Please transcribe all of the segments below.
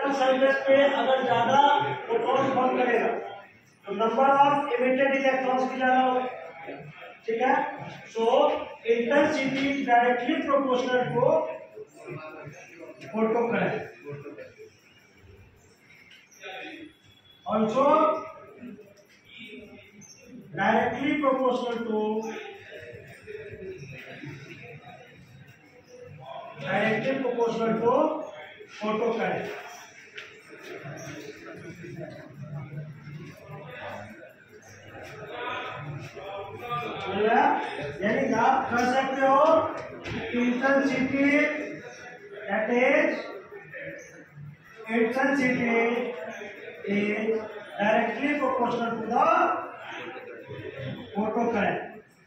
Metal surface पे अगर ज्यादा फोटॉन बम करेगा तो नंबर ऑफ इमिटेड इलेक्ट्रॉन्स भी ज्यादा होगा, ठीक है। So intensity directly proportional to photo current. Also directly proportional to photo current. यानी आप कह सकते हो intensity is directly proportional to the photo current.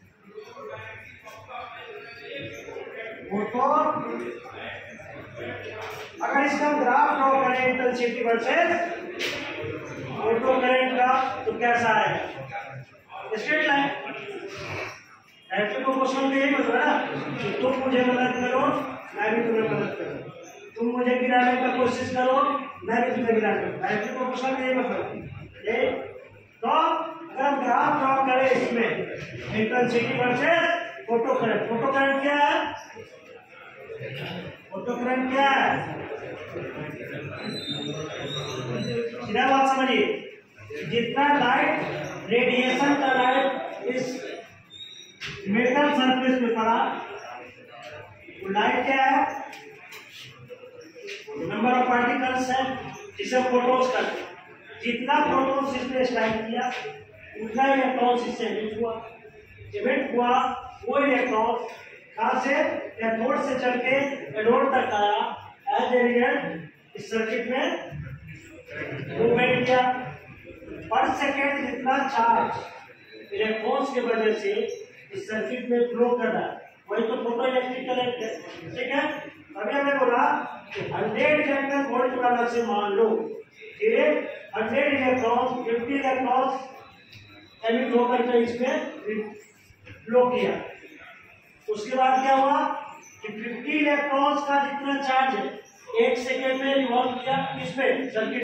अगर इसका ग्राफ ड्रॉ करें इंटेंसिटी वर्सेस फोटो करंट का तो कैसा है? Straight line. डायरेक्टली प्रोपोर्शनल का यही मतलब है ना, तुम मुझे मदद करो मैं भी तुम्हें मदद करूं, तुम मुझे गिराने का कोशिश करो मैं भी तुम्हें गिराने का। डायरेक्टली प्रोपोर्शनल का यही मतलब है। तो अगर हम ग्राफ ड्रॉ करें इसमें intensity versus photo current, photo current क्या है? फोटो करंट क्या है? सीधा बात समझिए, जितना लाइट रेडिएशन का लाइट इस मेटल सरफेस पे पड़ा वो लाइट क्या है? नंबर ऑफ पार्टिकल्स है जिसे फोटोन्स कहते हैं। जितना फोटोन्स इसने स्ट्राइक किया उतना इलेक्ट्रॉन्स इससे इमिट हुआ। वो इलेक्ट्रॉन कहां से? कैथोड से चल के एनोड तक आया। एज ए रिजल्ट इस सर्किट में मूवमेंट किया। पर सेकेंड जितना चार्ज इलेक्ट्रॉन्स की वजह से इस सर्किट में फ्लो कर रहा है वही तो फोटो इलेक्ट्रिक करंट है, ठीक है। अभी हमने बोला 100 इलेक्ट्रॉन वोल्ट वाला से मान लो कि 100 इलेक्ट्रॉन 50 इलेक्ट्रॉन एमिट होकर के इसमें फ्लो किया। उसके बाद क्या हुआ कि 50 इलेक्ट्रॉन्स का जितना चार्ज है 1 सेकेंड में रिवॉल्व किया इसमें सर्किट